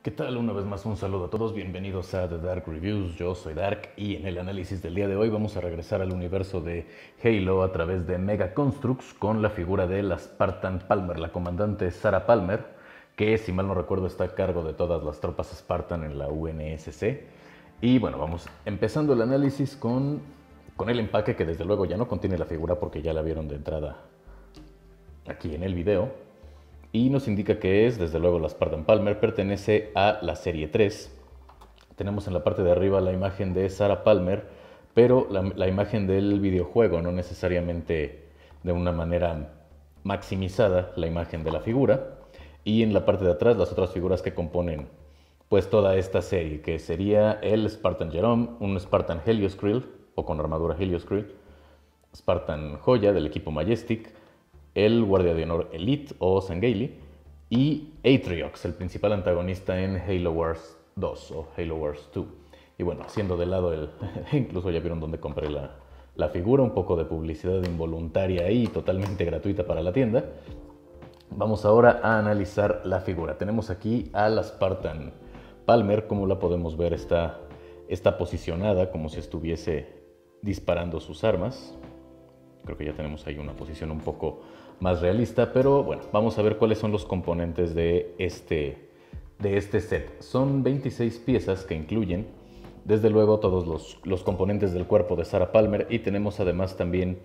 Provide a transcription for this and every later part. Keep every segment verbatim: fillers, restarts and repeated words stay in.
¿Qué tal? Una vez más un saludo a todos, bienvenidos a The Dark Reviews, yo soy Dark y en el análisis del día de hoy vamos a regresar al universo de Halo a través de Mega Construx con la figura de la Spartan Palmer, la comandante Sarah Palmer, que si mal no recuerdo está a cargo de todas las tropas Spartan en la U N S C. Y bueno, vamos empezando el análisis con, con el empaque que desde luego ya no contiene la figura porque ya la vieron de entrada aquí en el video. Y nos indica que es, desde luego, la Spartan Palmer, pertenece a la serie tres. Tenemos en la parte de arriba la imagen de Sarah Palmer, pero la, la imagen del videojuego, no necesariamente de una manera maximizada la imagen de la figura. Y en la parte de atrás las otras figuras que componen pues toda esta serie, que sería el Spartan Jerome, un Spartan Helioscryll, o con armadura Helioscryll, Spartan Joya del equipo Majestic, el Guardia de Honor Elite o Sangheili y Atriox, el principal antagonista en Halo Wars dos o Halo Wars dos. Y bueno, haciendo de lado el... incluso ya vieron dónde compré la, la figura, un poco de publicidad involuntaria ahí, totalmente gratuita para la tienda. Vamos ahora a analizar la figura. Tenemos aquí a la Spartan Palmer, como la podemos ver, está, está posicionada como si estuviese disparando sus armas. Creo que ya tenemos ahí una posición un poco más realista, pero bueno, vamos a ver cuáles son los componentes de este, de este set. Son veintiséis piezas que incluyen, desde luego, todos los, los componentes del cuerpo de Sarah Palmer, y tenemos además también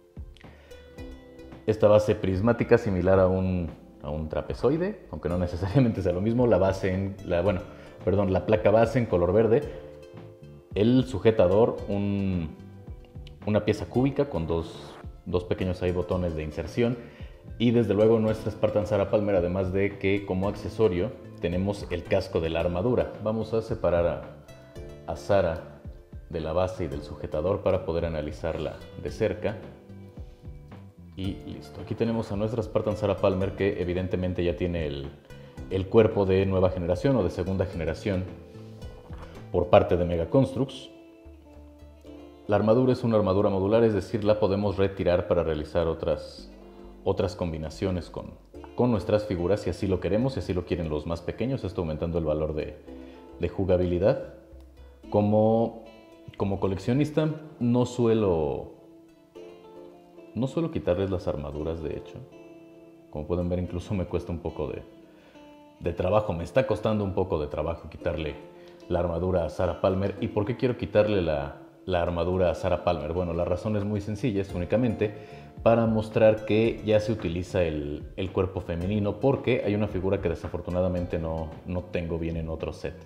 esta base prismática similar a un, a un trapezoide, aunque no necesariamente sea lo mismo, la base en, la, bueno, perdón, la placa base en color verde, el sujetador, un, una pieza cúbica con dos dos pequeños ahí botones de inserción, y desde luego nuestra Spartan Sarah Palmer, además de que como accesorio tenemos el casco de la armadura. Vamos a separar a, a Sarah de la base y del sujetador para poder analizarla de cerca. Y listo, aquí tenemos a nuestra Spartan Sarah Palmer, que evidentemente ya tiene el, el cuerpo de nueva generación o de segunda generación por parte de Mega Construx. La armadura es una armadura modular, es decir, la podemos retirar para realizar otras, otras combinaciones con, con nuestras figuras si así lo queremos, si así lo quieren los más pequeños, esto aumentando el valor de, de jugabilidad. Como, como coleccionista no suelo, no suelo quitarles las armaduras, de hecho. Como pueden ver, incluso me cuesta un poco de, de trabajo, me está costando un poco de trabajo quitarle la armadura a Sarah Palmer. ¿Y por qué quiero quitarle la la armadura a Sarah Palmer? Bueno, la razón es muy sencilla, es únicamente para mostrar que ya se utiliza el, el cuerpo femenino, porque hay una figura que desafortunadamente no, no tengo bien en otro set.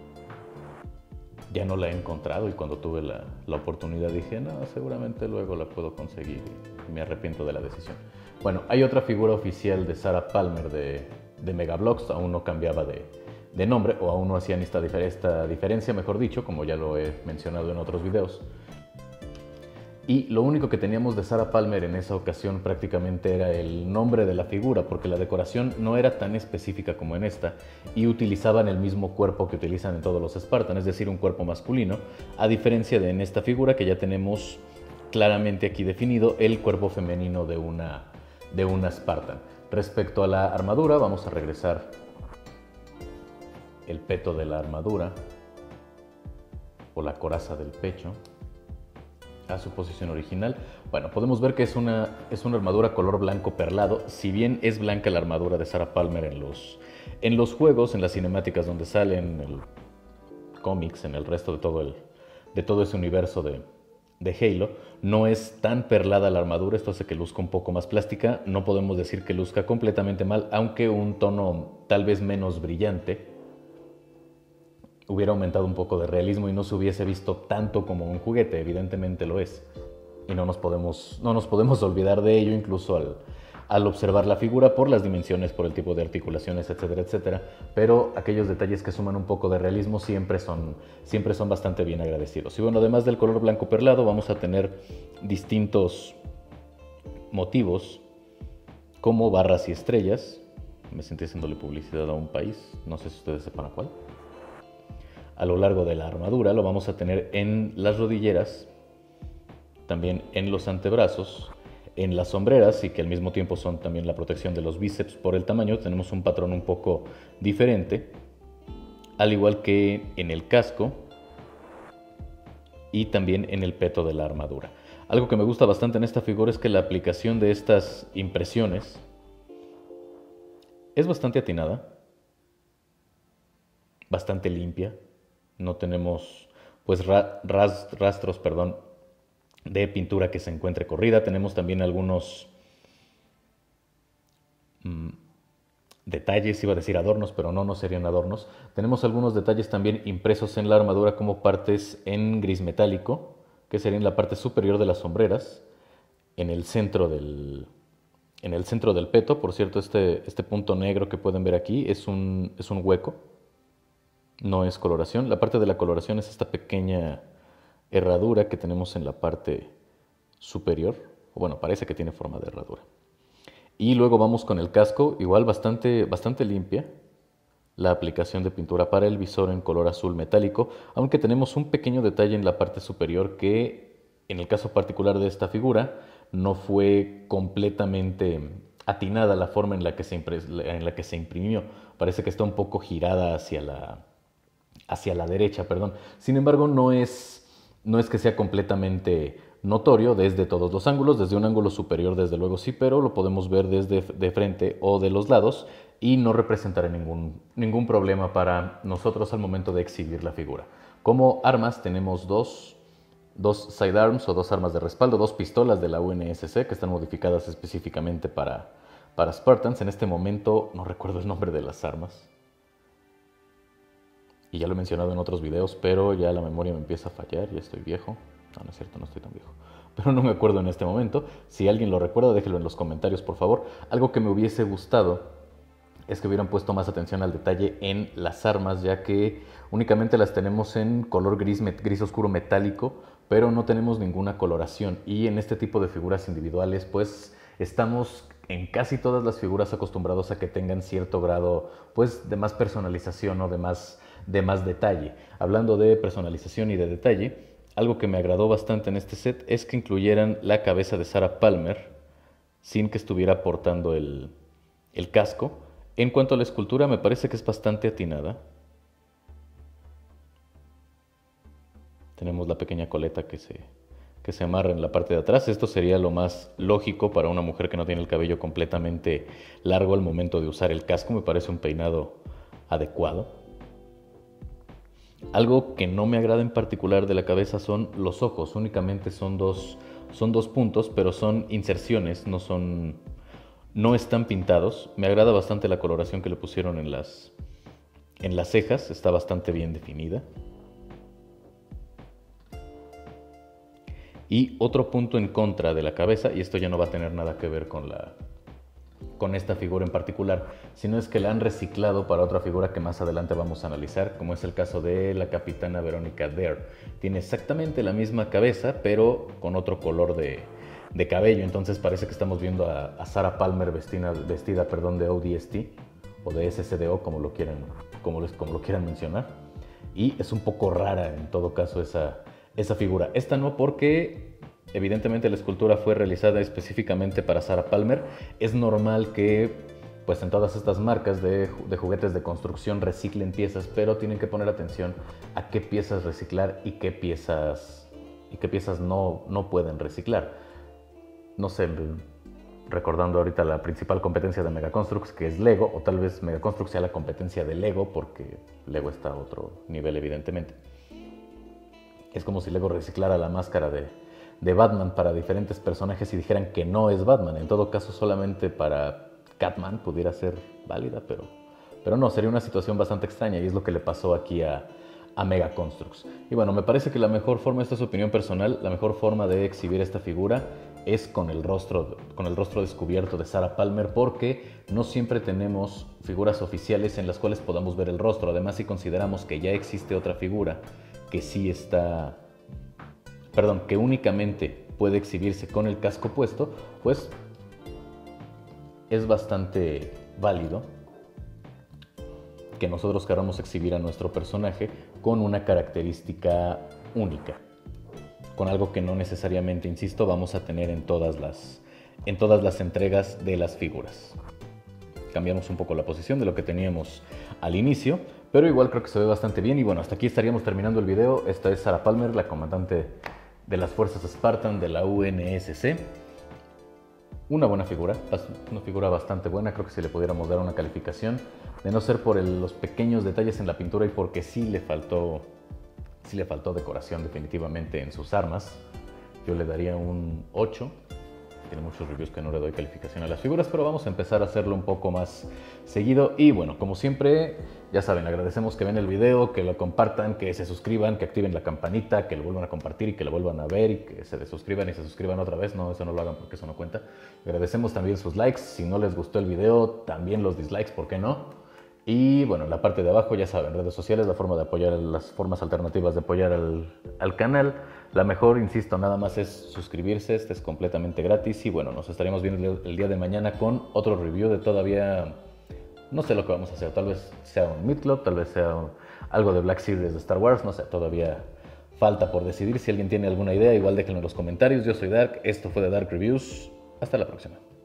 Ya no la he encontrado y cuando tuve la, la oportunidad dije, no, seguramente luego la puedo conseguir, y me arrepiento de la decisión. Bueno, hay otra figura oficial de Sarah Palmer de, de Mega Bloks, aún no cambiaba de, de nombre, o aún no hacían esta, esta diferencia, mejor dicho, como ya lo he mencionado en otros videos. Y lo único que teníamos de Sarah Palmer en esa ocasión prácticamente era el nombre de la figura, porque la decoración no era tan específica como en esta, y utilizaban el mismo cuerpo que utilizan en todos los Spartan, es decir, un cuerpo masculino, a diferencia de en esta figura que ya tenemos claramente aquí definido el cuerpo femenino de una, de una Spartan. Respecto a la armadura, vamos a regresar el peto de la armadura o la coraza del pecho a su posición original. Bueno, podemos ver que es una, es una armadura color blanco perlado. Si bien es blanca la armadura de Sarah Palmer en los, en los juegos, en las cinemáticas donde salen, en el cómics, en el resto de todo, el, de todo ese universo de, de Halo, no es tan perlada la armadura. Esto hace que luzca un poco más plástica. No podemos decir que luzca completamente mal, aunque un tono tal vez menos brillante hubiera aumentado un poco de realismo y no se hubiese visto tanto como un juguete. Evidentemente lo es, y no nos podemos, no nos podemos olvidar de ello, incluso al, al observar la figura, por las dimensiones, por el tipo de articulaciones, etcétera, etcétera. Pero aquellos detalles que suman un poco de realismo siempre son, siempre son bastante bien agradecidos. Y bueno, además del color blanco perlado, vamos a tener distintos motivos como barras y estrellas. Me sentí haciéndole publicidad a un país, no sé si ustedes sepan a cuál. A lo largo de la armadura lo vamos a tener en las rodilleras, también en los antebrazos, en las sombreras, y que al mismo tiempo son también la protección de los bíceps por el tamaño. Tenemos un patrón un poco diferente. al igual que en el casco y también en el peto de la armadura. Algo que me gusta bastante en esta figura es que la aplicación de estas impresiones es bastante atinada, bastante limpia. No tenemos pues ra ras rastros perdón, de pintura que se encuentre corrida. Tenemos también algunos mmm, detalles, iba a decir adornos, pero no, no serían adornos. Tenemos algunos detalles también impresos en la armadura como partes en gris metálico, que serían la parte superior de las sombreras, en el centro del, en el centro del peto. Por cierto, este, este punto negro que pueden ver aquí es un, es un hueco, no es coloración. La parte de la coloración es esta pequeña herradura que tenemos en la parte superior, o bueno, parece que tiene forma de herradura. Y luego vamos con el casco, igual bastante, bastante limpia la aplicación de pintura para el visor en color azul metálico, aunque tenemos un pequeño detalle en la parte superior que en el caso particular de esta figura no fue completamente atinada la forma en la que se, en la que se imprimió. Parece que está un poco girada hacia la, hacia la derecha, perdón. Sin embargo, no es, no es que sea completamente notorio desde todos los ángulos. Desde un ángulo superior desde luego sí, pero lo podemos ver desde de frente o de los lados y no representará ningún, ningún problema para nosotros al momento de exhibir la figura. Como armas tenemos dos, dos sidearms o dos armas de respaldo, dos pistolas de la U N S C que están modificadas específicamente para, para Spartans. En este momento no recuerdo el nombre de las armas y ya lo he mencionado en otros videos, pero ya la memoria me empieza a fallar, ya estoy viejo. No, no es cierto, no estoy tan viejo. Pero no me acuerdo en este momento. Si alguien lo recuerda, déjenlo en los comentarios, por favor. Algo que me hubiese gustado es que hubieran puesto más atención al detalle en las armas, ya que únicamente las tenemos en color gris, gris oscuro metálico, pero no tenemos ninguna coloración. Y en este tipo de figuras individuales, pues estamos en casi todas las figuras acostumbrados a que tengan cierto grado pues, de más personalización o de más, de más detalle. Hablando de personalización y de detalle, algo que me agradó bastante en este set es que incluyeran la cabeza de Sarah Palmer sin que estuviera portando el, el casco. En cuanto a la escultura, me parece que es bastante atinada. Tenemos la pequeña coleta que se, que se amarra en la parte de atrás. Esto sería lo más lógico para una mujer que no tiene el cabello completamente largo al momento de usar el casco. Me parece un peinado adecuado. Algo que no me agrada en particular de la cabeza son los ojos. Únicamente son dos, son dos puntos, pero son inserciones, no son, no están pintados. Me agrada bastante la coloración que le pusieron en las, en las cejas. Está bastante bien definida. Y otro punto en contra de la cabeza, y esto ya no va a tener nada que ver con la... con esta figura en particular, sino es que la han reciclado para otra figura que más adelante vamos a analizar, como es el caso de la capitana Veronica Dare. Tiene exactamente la misma cabeza, pero con otro color de, de cabello, entonces parece que estamos viendo a, a Sarah Palmer vestida, vestida perdón, de O D S T, o de S C D O, como lo quieran, como les, como lo quieran mencionar, y es un poco rara en todo caso esa, esa figura. Esta no, porque evidentemente la escultura fue realizada específicamente para Sarah Palmer. Es normal que pues en todas estas marcas de, de juguetes de construcción reciclen piezas, pero tienen que poner atención a qué piezas reciclar y qué piezas, y qué piezas no, no pueden reciclar. No sé, recordando ahorita la principal competencia de Megaconstrux, que es Lego, o tal vez Megaconstrux sea la competencia de Lego, porque Lego está a otro nivel evidentemente. Es como si Lego reciclara la máscara de, de Batman para diferentes personajes y dijeran que no es Batman. En todo caso, solamente para Catman pudiera ser válida, pero, pero no, sería una situación bastante extraña, y es lo que le pasó aquí a, a Megaconstrux. Y bueno, me parece que la mejor forma, esta es su opinión personal, la mejor forma de exhibir esta figura es con el rostro, con el rostro descubierto de Sarah Palmer, porque no siempre tenemos figuras oficiales en las cuales podamos ver el rostro. Además, si consideramos que ya existe otra figura que sí está, perdón, que únicamente puede exhibirse con el casco puesto, pues es bastante válido que nosotros queramos exhibir a nuestro personaje con una característica única, con algo que no necesariamente, insisto, vamos a tener en todas las, en todas las entregas de las figuras. Cambiamos un poco la posición de lo que teníamos al inicio, pero igual creo que se ve bastante bien. Y bueno, hasta aquí estaríamos terminando el video. Esta es Sarah Palmer, la comandante de las fuerzas Spartan de la U N S C. Una buena figura, una figura bastante buena. Creo que si le pudiéramos dar una calificación, de no ser por el, los pequeños detalles en la pintura y porque sí le faltó, sí le faltó decoración definitivamente en sus armas, yo le daría un ocho. Tiene muchos reviews que no le doy calificación a las figuras, pero vamos a empezar a hacerlo un poco más seguido. Y bueno, como siempre, ya saben, agradecemos que ven el video, que lo compartan, que se suscriban, que activen la campanita, que lo vuelvan a compartir y que lo vuelvan a ver y que se desuscriban y se suscriban otra vez. No, eso no lo hagan porque eso no cuenta. Agradecemos también sus likes. Si no les gustó el video, también los dislikes, ¿por qué no? Y bueno, en la parte de abajo ya saben, redes sociales, la forma de apoyar, las formas alternativas de apoyar al, al canal. La mejor, insisto, nada más es suscribirse, este es completamente gratis. Y bueno, nos estaremos viendo el día de mañana con otro review de todavía, no sé lo que vamos a hacer, tal vez sea un Midcloth, tal vez sea un, algo de Black Series de Star Wars, no sé, todavía falta por decidir. Si alguien tiene alguna idea, igual déjenlo en los comentarios. Yo soy Dark, esto fue de Dark Reviews, hasta la próxima.